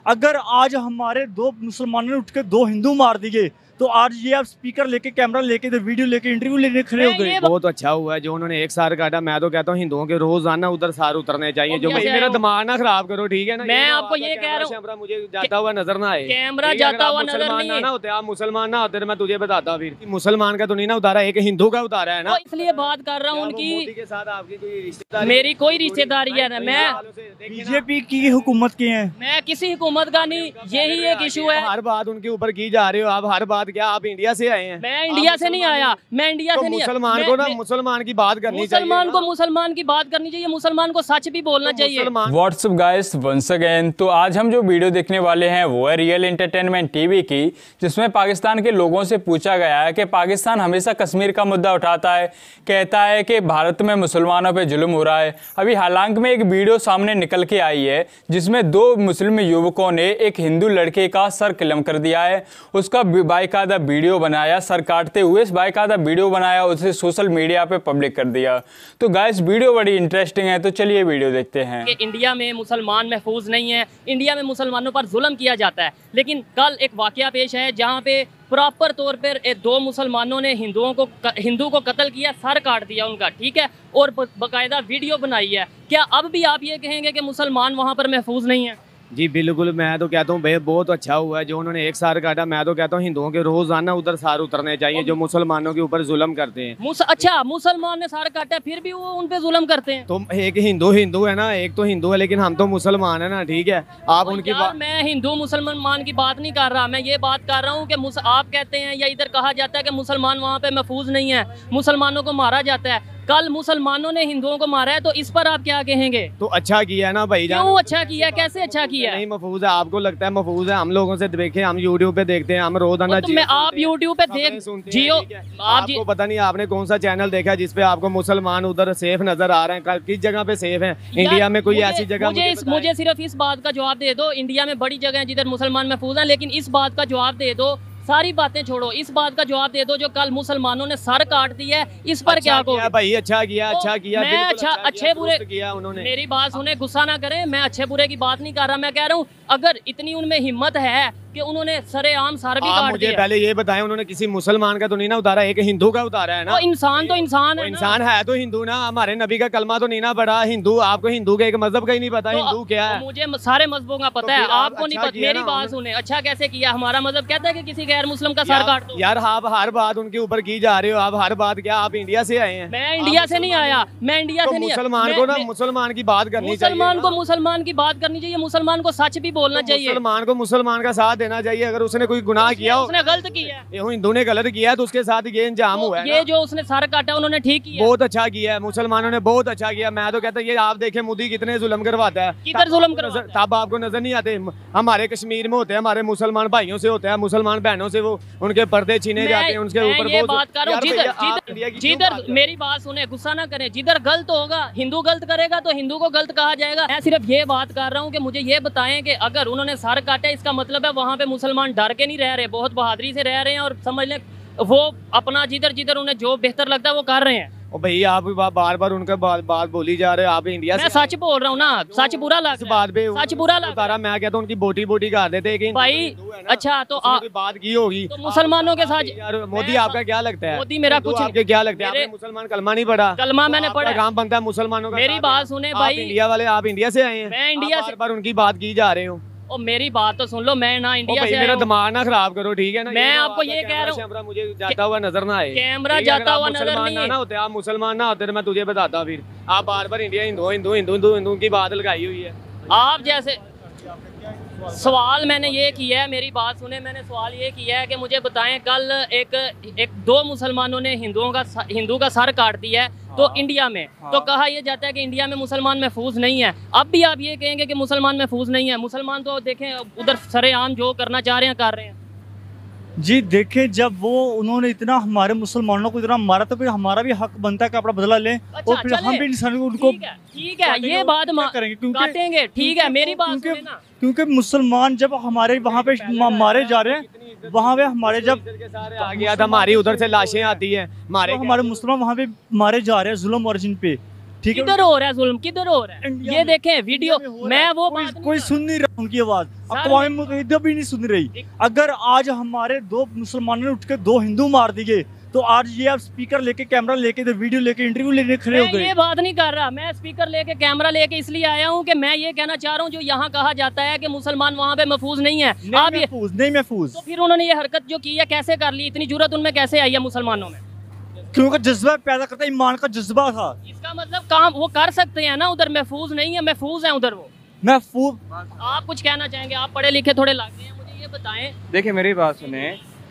अगर आज हमारे दो मुसलमानों ने उठ के दो हिंदू मार दिए तो आज ये आप स्पीकर लेके कैमरा लेके वीडियो लेके इंटरव्यू लेने खड़े हो गए। बहुत अच्छा हुआ है जो उन्होंने एक सार काटा। मैं तो कहता हूँ हिंदुओं के रोजाना उधर सार उतरने चाहिए। जो भाई मेरा दिमाग ना खराब करो, ठीक है ना। मैं आपको ये कह रहा हूँ, मुझे जाता हुआ नजर ना आए, कैमरा जाता हुआ नजर नहीं ना होते। आप मुसलमान ना होते मैं तुझे बताता। फिर मुसलमान का तो नहीं ना उतारा, एक हिंदू का उतारा है ना। इसलिए बात कर रहा हूँ उनकी के साथ आपकी कोई रिश्तेदारी? मेरी कोई रिश्तेदारी है ना। मैं बीजेपी की हुकूमत की है, मैं किसी हुकूमत का नहीं। यही एक इशू है। हर बात उनके ऊपर की जा रहे हो आप। हर बात क्या आप इंडिया से आए हैं? मैं इंडिया से नहीं आया, मैं इंडिया से नहीं आया। मुसलमान को ना मुसलमान की बात करनी चाहिए। मुसलमान को मुसलमान की बात करनी चाहिए, मुसलमान को सच भी बोलना चाहिए। What's up guys, once again. तो आज हम जो वीडियो देखने वाले हैं वो है रियल एंटरटेनमेंट टीवी की, जिसमें पाकिस्तान के लोगों से पूछा गया है कि पाकिस्तान हमेशा कश्मीर का मुद्दा उठाता है, कहता है कि भारत में मुसलमानों पे जुल्म हो रहा है। अभी हालांकि में एक वीडियो सामने निकल के आई है जिसमें दो मुस्लिम युवकों ने एक हिंदू लड़के का सर कलम कर दिया है। उसका बाकायदा वीडियो बनाया, सर काटते हुए बाकायदा वीडियो बनाया, उसे सोशल मीडिया पे पब्लिक कर दिया। तो गाइस वीडियो बड़ी इंटरेस्टिंग है, तो चलिए वीडियो देखते हैं। कि इंडिया में मुसलमान महफूज नहीं है, इंडिया में मुसलमानों पर जुल्म किया जाता है। लेकिन कल एक वाकया पेश है जहाँ पे प्रॉपर तौर पर दो मुसलमानों ने हिंदू को कत्ल किया, सर काट दिया उनका, ठीक है, और बाकायदा वीडियो बनाई है। क्या अब भी आप ये कहेंगे कि मुसलमान वहाँ पर महफूज नहीं है? जी बिल्कुल, मैं तो कहता हूँ भाई बहुत अच्छा हुआ है जो उन्होंने एक सार काटा। मैं तो कहता हूँ हिंदुओं के रोजाना उधर सार उतरने चाहिए जो मुसलमानों के ऊपर जुल्म करते हैं। अच्छा, मुसलमान ने सार काटा फिर भी वो उन पे जुल्म करते हैं। तो एक हिंदू है ना, एक तो हिंदू है, लेकिन हम तो मुसलमान है ना, ठीक है। आप उनकी बात, मैं हिंदू मुसलमान की बात नहीं कर रहा, मैं ये बात कर रहा हूँ कि आप कहते हैं या इधर कहा जाता है कि मुसलमान वहाँ पे महफूज नहीं है, मुसलमानों को मारा जाता है। कल मुसलमानों ने हिंदुओं को मारा है, तो इस पर आप क्या कहेंगे? तो अच्छा किया है ना भाई। क्यों अच्छा किया, कैसे अच्छा किया? नहीं महफूज है, आपको लगता है महफूज है? हम लोगों से देखे, हम यूट्यूब पे देखते हैं, हम रोजाना आप यूट्यूब पे देख जियो, आपको पता नहीं आपने कौन सा चैनल देखा जिसपे आपको मुसलमान उधर सेफ नजर आ रहे हैं? किस जगह पे सेफ है इंडिया में? कोई ऐसी जगह मुझे सिर्फ इस बात का जवाब दे दो। इंडिया में बड़ी जगह है जिधर मुसलमान महफूज है, लेकिन इस बात का जवाब दे दो, सारी बातें छोड़ो, इस बात का जवाब दे दो जो कल मुसलमानों ने सर काट दिया है, इस पर क्या कहो? भाई अच्छा किया, अच्छा किया। मैं अच्छे बुरे किया उन्होंने। मेरी बात सुने, गुस्सा ना करें, मैं अच्छे बुरे की बात नहीं कर रहा। मैं कह रहा हूँ अगर इतनी उनमें हिम्मत है कि उन्होंने सरेआम सर भी काट मुझे पहले ये बताएं, उन्होंने किसी मुसलमान का तो नहीं ना उतारा, एक हिंदू का उतारा है ना। इंसान तो इंसान है, इंसान है तो हिंदू ना। हमारे नबी का कलमा तो नहीं ना पढ़ा हिंदू। आपको हिंदू के एक मजहब का ही नहीं पता हिंदू क्या है? मुझे सारे मजहबों का पता है, आपको नहीं पता। मेरी बात सुने, अच्छा कैसे किया? हमारा मजहब कहता है कि किसी गैर मुस्लिम का सर काट दो। यार आप हर बात उनके ऊपर की जा रहे हो। आप हर बात क्या आप इंडिया से आए हैं? मैं इंडिया से नहीं आया, मैं इंडिया से नहीं। मुसलमान को ना मुसलमान की बात करनी चाहिए, मुसलमान को मुसलमान की बात करनी चाहिए, मुसलमान को सच भी बोलना चाहिए, मुसलमान को मुसलमान का साथ देना चाहिए। अगर उसने कोई गुनाह किया, उसने गलत किया, हिंदू ने गलत किया तो उसके साथ ये इंजाम हुआ है। ये जो उसने सर काटा उन्होंने ठीक किया, बहुत अच्छा किया है। मुसलमानों ने बहुत अच्छा किया। मैं तो कहता ये आप देखें मोदी कितने जुल्म करवाता है। किधर जुल्म करवाता है? तब आपको नजर नहीं आते? हमारे कश्मीर में होते हैं, हमारे मुसलमान भाइयों से होते हैं, मुसलमान बहनों से वो उनके पर्दे छीने जाते हैं, उनके ऊपर ये बात करो। जिधर मेरी बात सुने, गुस्सा ना करें, जिधर गलत होगा, हिंदू गलत करेगा तो हिंदू को गलत कहा जाएगा। मैं सिर्फ ये बात कर रहा हूँ कि मुझे ये बताएं कि अगर उन्होंने सर काटा, इसका मतलब है वहाँ पे मुसलमान डर के नहीं रह रहे, बहुत बहादुरी से रह रहे हैं और समझ लें वो अपना जिधर उन्हें जो बेहतर लगता है वो कर रहे हैं। और भाई आप बार बार उनका बात बोली जा रहे हो। आप इंडिया मैं सच बोल रहा हूँ ना, सच बुरा लग बात पे सच बुरा लग रहा। मैं कहता हूँ उनकी बोटी कर देते भाई। अच्छा तो बात की होगी तो मुसलमानों के साथ। मोदी आपका क्या लगता है? मोदी मेरा कुछ आपके क्या लगता है? आपने मुसलमान कलमा नहीं पढ़ा? कलमा मैंने पढ़ा, काम बनता है मुसलमानों का। मेरी बात सुने भाई, इंडिया वाले, आप इंडिया से आए हैं, मैं इंडिया से, बार उनकी बात की जा रहे हो। और मेरी बात तो सुन लो, मैं ना इंडिया से, मेरा दिमाग ना खराब करो, ठीक है ना। मैं आपको ये कह रहा हूँ, मुझे जाता हुआ नजर ना आए, कैमरा जाता हुआ नजर नहीं होते। आप मुसलमान ना होते मैं तुझे बताता। फिर आप बार बार इंडिया हिंदू हिंदू हिंदू हिंदू हिंदू की बात लगाई हुई है। आप जैसे सवाल मैंने ये किया है, मेरी बात सुने, मैंने सवाल ये किया है कि मुझे बताएं कल एक दो मुसलमानों ने हिंदू का सर काट दिया है तो इंडिया में, तो कहा यह जाता है कि इंडिया में मुसलमान महफूज नहीं है। अब भी आप ये कहेंगे कि मुसलमान महफूज नहीं है? मुसलमान तो देखें उधर सरेआम जो करना चाह रहे हैं कर रहे हैं। जी देखें, जब वो उन्होंने इतना हमारे मुसलमानों को इतना मारा तो फिर हमारा भी हक बनता है कि अपना बदला लें। अच्छा, और फिर हम भी इंसान उनको ठीक है ये बात करेंगे, काटेंगे, ठीक है। मेरी बात सुने ना, क्योंकि मुसलमान जब हमारे वहाँ पे मारे जा रहे हैं, वहाँ पे हमारे जब आ गया था, हमारी उधर से लाशें आती है, हमारे मुसलमान वहाँ पे मारे जा रहे हैं जुल्म ओरिजिन पे, ठीक है, किधर हो रहा है जुल्म, किधर हो रहा है? इंडिया ये में- देखें वीडियो, इंडिया में हो रहा मैं है। वो कोई सुन नहीं रहा उनकी आवाज, सर, अक़वाम मुत्तहिदा भी नहीं सुन रही। अगर आज हमारे दो मुसलमानों ने उठ के दो हिंदू मार दिए तो आज ये आप स्पीकर लेके, कैमरा लेके, वीडियो लेके, इंटरव्यू लेने खड़े हो मैं गए। ये बात नहीं कर रहा, मैं स्पीकर लेके कैमरा लेके इसलिए आया हूँ कि मैं ये कहना चाह रहा हूँ जो यहाँ कहा जाता है कि मुसलमान वहाँ पे महफूज नहीं है, आप ये नहीं महफूज, तो फिर उन्होंने ये हरकत जो की है कैसे कर ली, इतनी जुर्रत उनमें कैसे आई है मुसलमानों में? क्योंकि जज्बा पैदा करता, ईमान का जज्बा था। इसका मतलब काम वो कर सकते हैं ना, उधर महफूज नहीं है, महफूज है उधर वो। महफूज आप कुछ कहना चाहेंगे? आप पढ़े लिखे थोड़े लगते हैं, मुझे ये बताएं। देखिए मेरी बात सुने,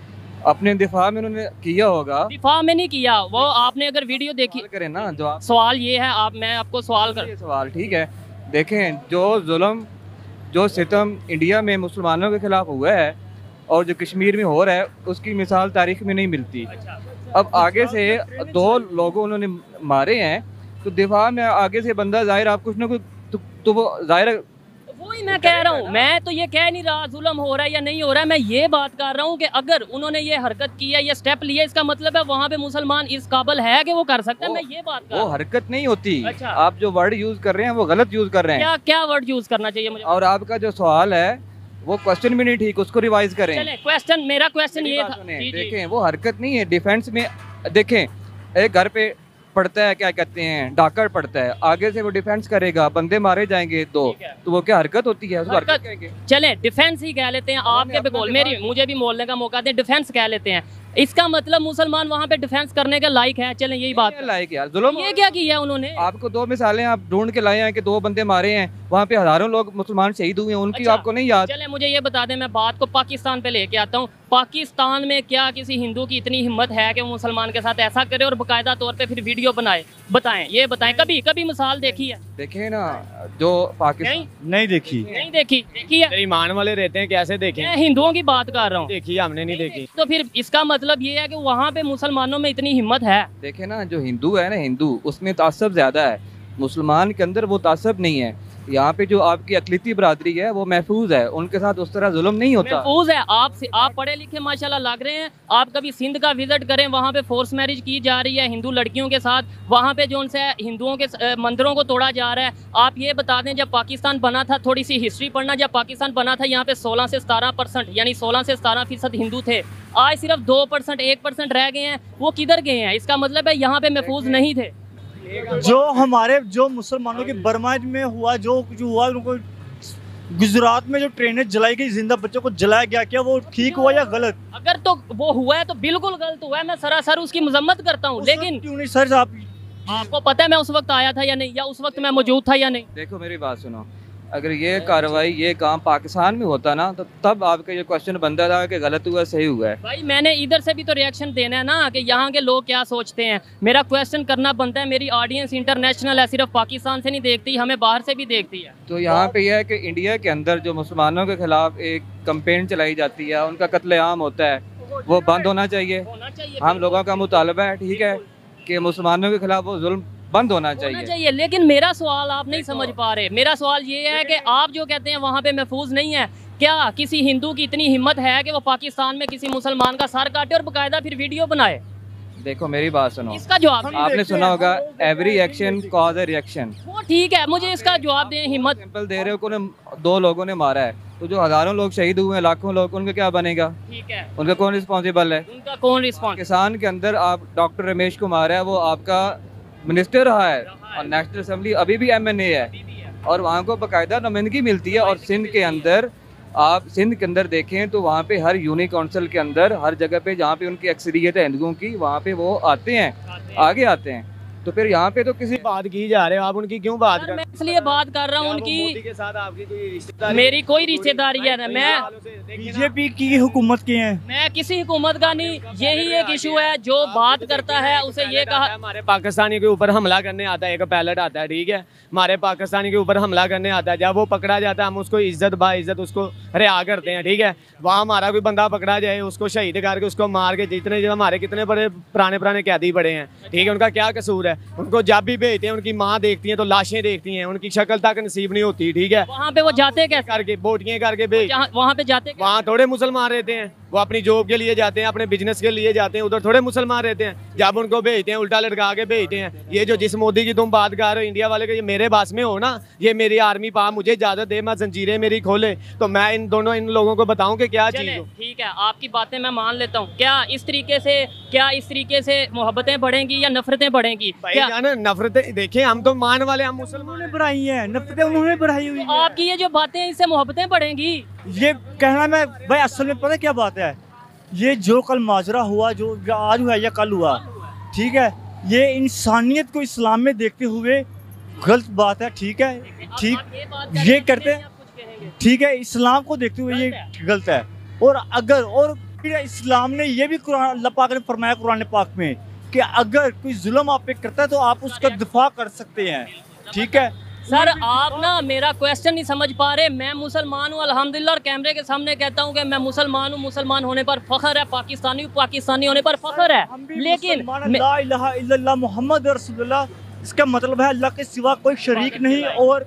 अपने दिफा में उन्होंने किया होगा, दिफा में नहीं किया वो, आपने अगर वीडियो देखी, सवाल करें ना जो आप, सवाल ये है, आप मैं आपको सवाल कर, ये सवाल ठीक है। देखें जो जुल्म, जो सितम इंडिया में मुसलमानों के खिलाफ हुआ है और जो कश्मीर में हो रहा है, उसकी मिसाल तारीख में नहीं मिलती। अब आगे से दो लोगों उन्होंने मारे हैं तो दिफा में आगे से बंदा जाहिर आप कुछ ना कुछ तो वो जाहिर, वही मैं कह रहा हूँ। मैं तो ये कह नहीं रहा जुल्म हो रहा है या नहीं हो रहा है, मैं ये बात कर रहा हूँ कि अगर उन्होंने ये हरकत की है, ये स्टेप लिया, इसका मतलब है वहाँ पे मुसलमान इस काबिल है कि वो कर सकते हैं। मैं ये बात कर रहा वो हूँ। हरकत नहीं होती। अच्छा। आप जो वर्ड यूज कर रहे हैं वो गलत यूज कर रहे हैं। क्या क्या वर्ड यूज करना चाहिए मुझे? और आपका जो सवाल है वो क्वेश्चन भी नहीं ठीक, उसको रिवाइज करें। चले क्वेश्चन, मेरा क्वेश्चन मेरी ये बात था। सुने, जी, जी। देखें वो हरकत नहीं है। डिफेंस में देखें, एक घर पे पड़ता है, क्या कहते हैं, डाकर पड़ता है, आगे से वो डिफेंस करेगा, बंदे मारे जाएंगे दो, ठीक है। तो वो क्या हरकत होती है? उसको हरकत- हरकत कहेंगे। चले डिफेंस ही कह लेते हैं, आपके पे अपना बोल, दिमाग- मेरी मुझे भी बोलने का मौका दें, डिफेंस कह लेते हैं। इसका मतलब मुसलमान वहाँ पे डिफेंस करने के लायक है। चलें यही बात, क्या लायक यार, जुल्म। ये क्या किया उन्होंने? आपको दो मिसालें आप ढूंढ के लाए हैं कि दो बंदे मारे हैं, वहाँ पे हजारों लोग मुसलमान शहीद हुए हैं, उनकी अच्छा। आपको नहीं याद? चले मुझे ये बता दें, मैं बात को पाकिस्तान पे लेके आता हूँ। पाकिस्तान में क्या किसी हिंदू की इतनी हिम्मत है कि वो मुसलमान के साथ ऐसा करे और बाकायदा तौर पे फिर वीडियो बनाए? बताएं, ये बताएं, कभी कभी मिसाल देखी है? देखे ना जो पाकिस्तान, नहीं, नहीं देखी। नहीं देखी। देखी है? मेरे ईमान वाले रहते हैं, कैसे देखें? मैं हिंदुओं की बात कर रहा हूँ। देखी हमने नहीं देखी। तो फिर इसका मतलब ये है कि वहाँ पे मुसलमानों में इतनी हिम्मत है। देखे ना जो हिंदू है ना, हिंदू उसमें तासब ज्यादा है, मुसलमान के अंदर वो तासब नहीं है। यहाँ पे जो आपकी अकलीती बरादरी है वो महफूज है, उनके साथ उस तरह जुल्म नहीं होता। महफूज है। आप पढ़े लिखे माशाल्लाह लग रहे हैं। आप कभी सिंध का विजिट करें, वहाँ पे फोर्स मैरिज की जा रही है हिंदू लड़कियों के साथ, वहाँ पे जो उनसे हिंदुओं के मंदिरों को तोड़ा जा रहा है। आप ये बता दें, जब पाकिस्तान बना था, थोड़ी सी हिस्ट्री पढ़ना, जब पाकिस्तान बना था यहाँ पे 16 से 17% यानी 16 से 17% हिंदू थे। आज सिर्फ 2%, 1% रह गए हैं। वो किधर गए हैं? इसका मतलब है यहाँ पे महफूज नहीं थे। जो मुसलमानों की बर्मा में हुआ, जो हुआ, उनको गुजरात में जो ट्रेनें जलाई गई, जिंदा बच्चों को जलाया गया, क्या वो ठीक हुआ या गलत? अगर तो वो हुआ है तो बिल्कुल गलत हुआ है, मैं सरासर उसकी मजम्मत करता हूँ। लेकिन क्यों नहीं सर? आप आपको पता है मैं उस वक्त आया था या नहीं, या उस वक्त मैं मौजूद था या नहीं? देखो मेरी बात सुनो, अगर ये कार्रवाई, ये काम पाकिस्तान में होता ना, तो तब आपका ये क्वेश्चन बनता था कि गलत हुआ सही हुआ है। भाई मैंने इधर से भी तो रिएक्शन देना है ना कि यहाँ के लोग क्या सोचते हैं। मेरा क्वेश्चन करना बनता है। मेरी ऑडियंस इंटरनेशनल है, सिर्फ पाकिस्तान से नहीं देखती, हमें बाहर से भी देखती है। तो यहाँ पे यह है कि इंडिया के अंदर जो मुसलमानों के खिलाफ एक कंपेन चलाई जाती है, उनका कत्लेआम होता है, वो बंद होना चाहिए। होना चाहिए, हम लोगों का मुतालबा है, ठीक है, कि मुसलमानों के खिलाफ वो जुल्म बंद होना होना चाहिए। चाहिए। लेकिन मेरा सवाल आप नहीं समझ पा रहे। मेरा सवाल ये है कि आप जो कहते हैं वहाँ पे महफूज नहीं है, क्या किसी हिंदू की इतनी हिम्मत है कि वो पाकिस्तान में किसी मुसलमान का सर काटे और बाकायदा फिर वीडियो बनाए? देखो मेरी बात सुनो, इसका जवाब दें। आपने सुना होगा every action cause a reaction. वो ठीक है, मुझे इसका जवाब दें। हिम्मत एग्जाम्पल दे रहे हो कि दो लोगों ने मारा है, तो जो हजारों लोग शहीद हुए हैं, लाखों लोग, उनका क्या बनेगा? ठीक है, उनका कौन रिस्पॉन्सिबल है? उनका कौन रिस्पॉन्स? किसान के अंदर आप डॉक्टर रमेश कुमार है, वो आपका मिनिस्टर रहा है और नेशनल असेंबली अभी भी MNA है, और वहाँ को बाकायदा नुमाइंदगी मिलती है। और सिंध के अंदर, आप सिंध के अंदर देखें तो वहाँ पे हर यूनिक काउंसिल के अंदर, हर जगह पे जहाँ पे उनकी अक्सरियत है हिंदुओं की, वहाँ पे वो आते हैं, आगे आते हैं। तो फिर यहाँ पे तो किसी बात की जा रहे हो आप, उनकी क्यों बात सर, कर? मैं इसलिए बात कर रहा हूँ क्या वो मोदी उनकी, के साथ आपकी कोई रिश्तेदारी? मेरी कोई रिश्तेदारी है ना। बीजेपी की हुकूमत की है। मैं किसी हुकूमत का नहीं, यही एक इशू है। जो बात करता है उसे ये कहा, हमारे पाकिस्तानी के ऊपर हमला करने आता है, एक पैलेट आता है, ठीक है, हमारे पाकिस्तानी के ऊपर हमला करने आता है, जब वो पकड़ा जाता है हम उसको इज्जत बा इज्जत उसको रिहा करते हैं, ठीक है। वहाँ हमारा कोई बंदा पकड़ा जाए, उसको शहीद करके, उसको मार के, जितने जो हमारे कितने बड़े पुराने कैदी पड़े हैं, ठीक है, उनका क्या कसूर है? उनको जब भी भेजते हैं, उनकी माँ देखती है तो लाशें देखती हैं, उनकी शक्ल तक नसीब नहीं होती, ठीक है। वहाँ पे वो जाते कैसे? करके बोटियाँ करके भेज, वहाँ पे जाते कैसे? वहाँ थोड़े मुसलमान रहते हैं, वो अपनी जॉब के लिए जाते हैं, अपने बिजनेस के लिए जाते हैं, उधर थोड़े मुसलमान रहते हैं। जब उनको भेजते हैं उल्टा लटका के भेजते हैं। ये जो जिस मोदी की तुम बात कर रहे हो इंडिया वाले के, ये मेरे पास में हो ना, ये मेरी आर्मी पा मुझे इजाजत दे, मैं जंजीरें मेरी खोले तो मैं इन लोगों को बताऊं कि क्या चीज़ हो। ठीक है, आपकी बातें मैं मान लेता हूँ। क्या इस तरीके से मोहब्बतें बढ़ेंगी या नफरतें बढ़ेंगी? क्या नफरतें देखें, हम तो मान वाले, हम मुसलमान उन्होंने बढ़ाई है, नफरतें उन्होंने बढ़ाई हुई है। आपकी ये जो बातें हैं इससे मोहब्बतें बढ़ेंगी? ये कहना मैं भाई असल में पता है क्या बात है, ये जो कल माजरा हुआ, जो आज हुआ या कल हुआ, ठीक है, ये इंसानियत को इस्लाम में देखते हुए गलत बात है। ठीक है, ठीक ये करते हैं, ठीक है, इस्लाम को देखते हुए ये गलत है। और फिर इस्लाम ने ये भी कुरान अल्लाह पाक ने फरमाया कुरान पाक में कि अगर कोई जुल्म आप पे करता है तो आप उसका दिफा कर सकते हैं। ठीक है सर, आप ना मेरा क्वेश्चन नहीं समझ पा रहे। मैं मुसलमान हूँ अल्हम्दुलिल्लाह, और कैमरे के सामने कहता हूँ कि मैं मुसलमान हूँ, मुसलमान होने पर फख्र है, पाकिस्तानी होने पर फख्र है। लेकिन ला इलाहा इल्लल्लाह मुहम्मद रसूलुल्लाह, इसका मतलब है अल्लाह के सिवा कोई शरीक नहीं और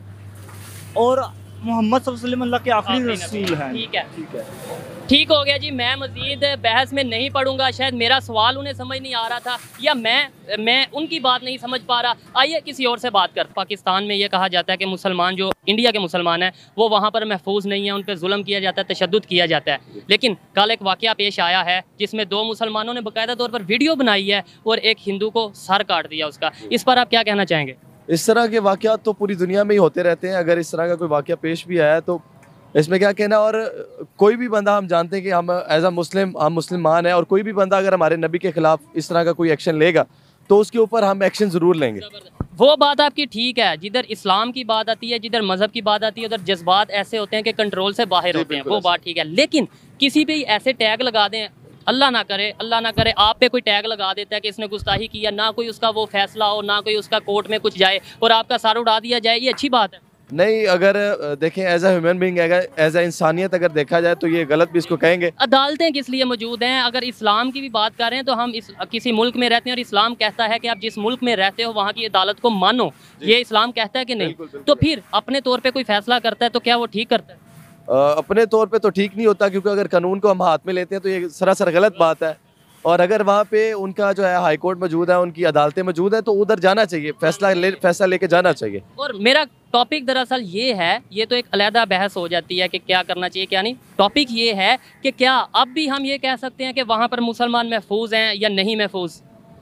मोहम्मद सल्लल्लाहु अलैहि वसल्लम अल्लाह के आखिरी रसूल हैं। ठीक है, ठीक हो गया जी। मैं मज़ीद बहस में नहीं पढ़ूंगा। शायद मेरा सवाल उन्हें समझ नहीं आ रहा था या मैं उनकी बात नहीं समझ पा रहा। आइए किसी और से बात कर। पाकिस्तान में ये कहा जाता है कि मुसलमान जो इंडिया के मुसलमान हैं वो वहाँ पर महफूज नहीं है, उन पर जुल्म किया जाता है, तशद्दुद किया जाता है। लेकिन कल एक वाक़या पेश आया है जिसमें 2 मुसलमानों ने बाकायदा तौर पर वीडियो बनाई है और एक हिंदू को सर काट दिया उसका। इस पर आप क्या कहना चाहेंगे? इस तरह के वाक़यात तो पूरी दुनिया में ही होते रहते हैं। अगर इस तरह का कोई वाक़या पेश भी आया तो इसमें क्या कहना। और कोई भी बंदा, हम जानते हैं कि हम एज अ मुस्लिम, हम मुसलमान हैं, और कोई भी बंदा अगर हमारे नबी के ख़िलाफ़ इस तरह का कोई एक्शन लेगा तो उसके ऊपर हम एक्शन ज़रूर लेंगे। वो बात आपकी ठीक है। जिधर इस्लाम की बात आती है, जिधर मज़हब की बात आती है, उधर जज्बात ऐसे होते हैं कि कंट्रोल से बाहर होते हैं, वो बात ठीक है। लेकिन किसी पे ऐसे टैग लगा दें, अल्लाह ना करे आप पे कोई टैग लगा देता है कि इसने गुस्ताही किया, ना कोई उसका वो फैसला हो, ना कोई उसका कोर्ट में कुछ जाए और आपका सर उड़ा दिया जाए, ये अच्छी बात है? नहीं, अगर देखें as a human being, as a इंसानियत अगर देखा जाए तो ये गलत भी इसको कहेंगे। अदालतें किस लिए मौजूद हैं? अगर इस्लाम की भी बात कर रहे हैं तो हम किसी मुल्क में रहते हैं और इस्लाम कहता है कि आप जिस मुल्क में रहते हो वहाँ की अदालत को मानो, ये इस्लाम कहता है कि नहीं? तो फिर अपने तौर पर कोई फैसला करता है तो क्या वो ठीक करता है? अपने तौर पे तो ठीक नहीं होता, क्योंकि अगर कानून को हम हाथ में लेते हैं तो ये सरासर गलत बात है। और अगर वहाँ पे उनका जो है हाई कोर्ट मौजूद है, उनकी अदालतें मौजूद हैं, तो उधर जाना चाहिए, फैसला लेके जाना चाहिए। और मेरा टॉपिक दरअसल ये है, ये तो एक अलहदा बहस हो जाती है कि क्या करना चाहिए क्या नहीं। टॉपिक ये है कि क्या अब भी हम ये कह सकते हैं कि वहाँ पर मुसलमान महफूज हैं या नहीं महफूज?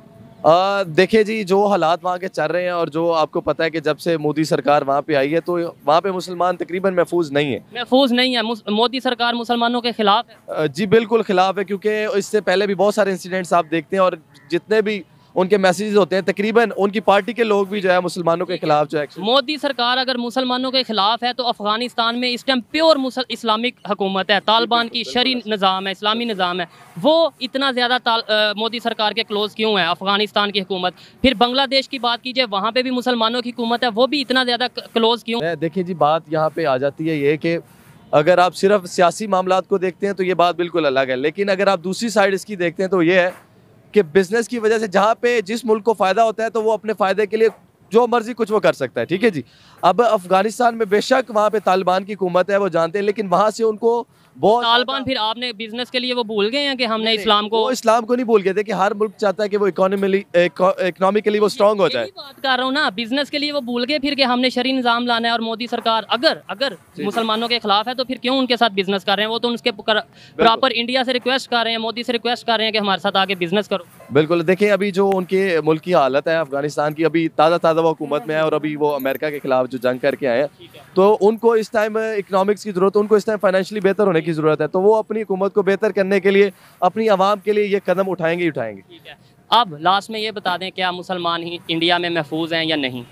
देखिए जी, जो हालात वहाँ के चल रहे हैं और जो आपको पता है कि जब से मोदी सरकार वहाँ पे आई है तो वहाँ पे मुसलमान तकरीबन महफूज नहीं है। मोदी सरकार मुसलमानों के खिलाफ है? जी बिल्कुल खिलाफ है, क्योंकि इससे पहले भी बहुत सारे इंसिडेंट्स आप देखते हैं और जितने भी उनके मैसेजेस होते हैं तकरीबन उनकी पार्टी के लोग भी जो है मुसलमानों के खिलाफ जो है। मोदी सरकार अगर मुसलमानों के खिलाफ है तो अफगानिस्तान में इस टाइम प्योर इस्लामिक हुकूमत है, तालिबान की शरी निज़ाम है, इस्लामी निज़ाम है। वो इतना ज़्यादा मोदी सरकार के क्लोज क्यों है अफगानिस्तान की हुकूमत? फिर बांग्लादेश की बात कीजिए, वहाँ पे भी मुसलमानों की हुकूमत है, वो भी इतना ज़्यादा क्लोज क्यों? देखिए जी, बात यहाँ पे आ जाती है ये कि अगर आप सिर्फ सियासी मामलात को देखते हैं तो ये बात बिल्कुल अलग है, लेकिन अगर आप दूसरी साइड इसकी देखते हैं तो ये है कि बिजनेस की वजह से जहाँ पे जिस मुल्क को फ़ायदा होता है तो वो अपने फ़ायदे के लिए जो मर्जी कुछ वो कर सकता है। ठीक है जी। अब अफगानिस्तान में बेशक वहाँ पे तालिबान की हुकूमत है, वो जानते हैं, लेकिन वहाँ से उनको बहुत तालिबान फिर आपने बिजनेस के लिए वो भूल गए हैं कि हमने इस्लाम को नहीं भूल गए थे कि हर मुल्क चाहता है कि वो इकोनॉमिकली वो स्ट्रांग हो जाए। बात कर रहा हूँ ना, बिजनेस के लिए वो भूल गए फिर कि हमने शरी निज़ाम लाना है। और मोदी सरकार अगर मुसलमानों के खिलाफ है तो फिर क्यों उनके साथ बिजनेस कर रहे हैं? वो तो उनके प्रॉपर इंडिया से रिक्वेस्ट कर रहे हैं, मोदी से रिक्वेस्ट कर रहे हैं कि हमारे साथ आके बिजनेस करो। बिल्कुल। देखिए अभी जो उनके मुल्क की हालत है अफगानिस्तान की, अभी ताज़ा वो हुकूमत में है और अभी वो अमेरिका के खिलाफ जो जंग करके आए हैं, तो उनको इस टाइम इकोनॉमिक्स की ज़रूरत है, उनको इस टाइम फाइनेंशियली बेहतर होने की ज़रूरत है। तो वो अपनी हुकूमत को बेहतर करने के लिए, अपनी आवाम के लिए ये कदम उठाएंगे ही उठाएंगे। ठीक है। अब लास्ट में ये बता दें, क्या मुसलमान ही इंडिया में महफूज हैं या नहीं?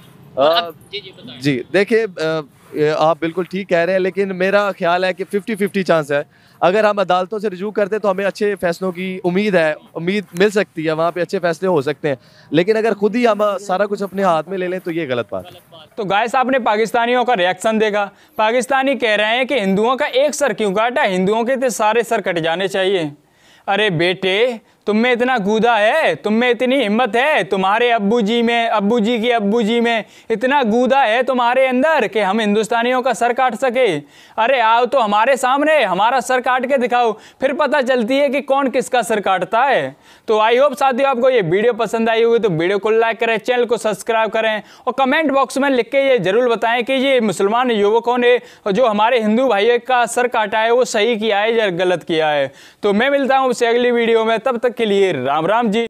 जी देखिए, आप बिल्कुल ठीक कह रहे हैं, लेकिन मेरा ख्याल है कि 50-50 चांस है। अगर हम अदालतों से रजू करते तो हमें अच्छे फैसलों की उम्मीद मिल सकती है, वहाँ पे अच्छे फैसले हो सकते हैं। लेकिन अगर खुद ही हम सारा कुछ अपने हाथ में ले लें तो ये गलत बात है। तो गाइस, आपने पाकिस्तानियों का रिएक्शन देखा। पाकिस्तानी कह रहे हैं कि हिंदुओं का एक सर क्यों काटा, हिंदुओं के तो सारे सर कट जाने चाहिए। अरे बेटे, तुम में इतना गूदा है, तुम में इतनी हिम्मत है, तुम्हारे अब्बू जी में, अब्बू जी की अब्बू जी में इतना गूदा है तुम्हारे अंदर कि हम हिंदुस्तानियों का सर काट सके। अरे आओ तो हमारे सामने हमारा सर काट के दिखाओ, फिर पता चलती है कि कौन किसका सर काटता है। तो आई होप साथियों आपको ये वीडियो पसंद आई होगी, तो वीडियो को लाइक करें, चैनल को सब्सक्राइब करें और कमेंट बॉक्स में लिख के ये जरूर बताएं कि ये मुसलमान युवकों ने जो हमारे हिंदू भाइयों का सर काटा है वो सही किया है या गलत किया है। तो मैं मिलता हूँ आपसे अगली वीडियो में, तब तक के लिए राम राम जी।